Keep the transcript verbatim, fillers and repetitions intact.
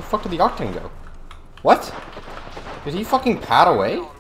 fuck did the octane go? What? Did he fucking pad away?